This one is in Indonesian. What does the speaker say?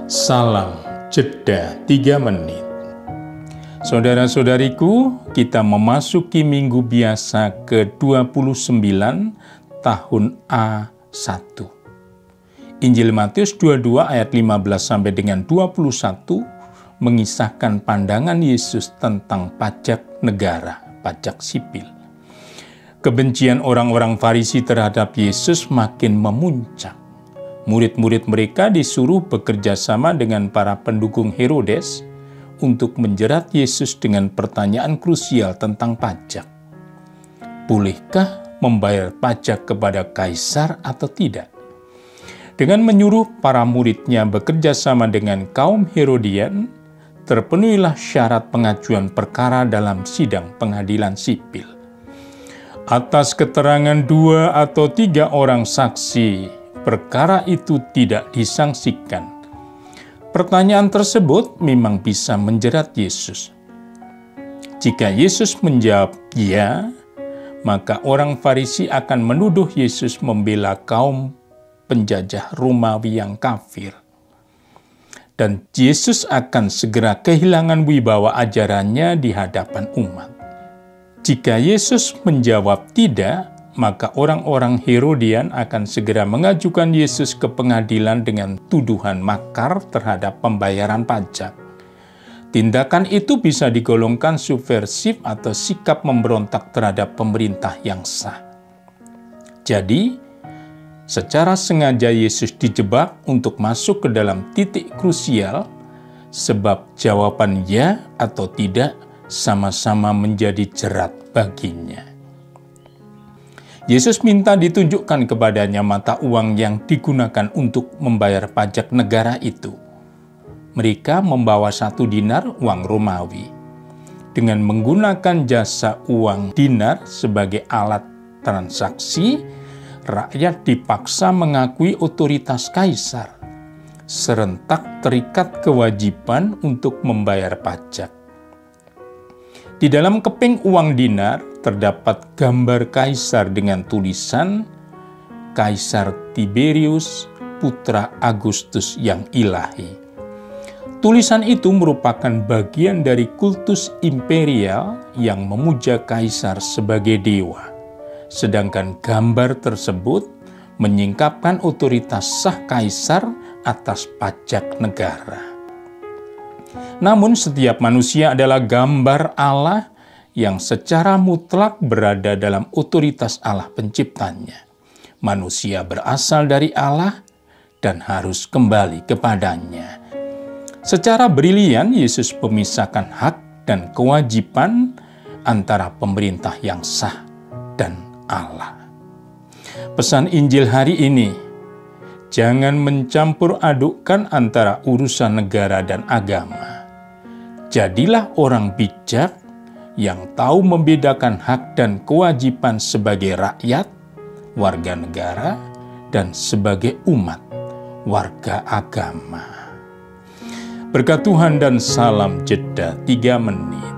Salam jeda 3 menit. Saudara-saudariku, kita memasuki minggu biasa ke-29 tahun A1. Injil Matius 22 ayat 15 sampai dengan 21 mengisahkan pandangan Yesus tentang pajak negara, pajak sipil. Kebencian orang-orang Farisi terhadap Yesus makin memuncak. Murid-murid mereka disuruh bekerja sama dengan para pendukung Herodes untuk menjerat Yesus dengan pertanyaan krusial tentang pajak. Bolehkah membayar pajak kepada kaisar atau tidak? Dengan menyuruh para muridnya bekerja sama dengan kaum Herodian, terpenuhilah syarat pengajuan perkara dalam sidang pengadilan sipil. Atas keterangan 2 atau 3 orang saksi, perkara itu tidak disangsikan. Pertanyaan tersebut memang bisa menjerat Yesus. Jika Yesus menjawab ya, maka orang Farisi akan menuduh Yesus membela kaum penjajah Romawi yang kafir. Dan Yesus akan segera kehilangan wibawa ajarannya di hadapan umat. Jika Yesus menjawab tidak, maka orang-orang Herodian akan segera mengajukan Yesus ke pengadilan dengan tuduhan makar terhadap pembayaran pajak. Tindakan itu bisa digolongkan subversif atau sikap memberontak terhadap pemerintah yang sah. Jadi, secara sengaja Yesus dijebak untuk masuk ke dalam titik krusial, sebab jawaban ya atau tidak sama-sama menjadi jerat baginya. Yesus minta ditunjukkan kepadanya mata uang yang digunakan untuk membayar pajak negara itu. Mereka membawa 1 dinar uang Romawi. Dengan menggunakan jasa uang dinar sebagai alat transaksi, rakyat dipaksa mengakui otoritas kaisar, serentak terikat kewajiban untuk membayar pajak. Di dalam keping uang dinar terdapat gambar kaisar dengan tulisan Kaisar Tiberius, putra Agustus yang ilahi. Tulisan itu merupakan bagian dari kultus imperial yang memuja kaisar sebagai dewa. Sedangkan gambar tersebut menyingkapkan otoritas sah kaisar atas pajak negara. Namun setiap manusia adalah gambar Allah yang secara mutlak berada dalam otoritas Allah penciptanya. Manusia berasal dari Allah dan harus kembali kepadanya. Secara brilian, Yesus memisahkan hak dan kewajiban antara pemerintah yang sah dan Allah. Pesan Injil hari ini, jangan mencampur adukkan antara urusan negara dan agama. Jadilah orang bijak yang tahu membedakan hak dan kewajiban sebagai rakyat, warga negara, dan sebagai umat, warga agama. Berkat Tuhan dan salam jeda 3 menit.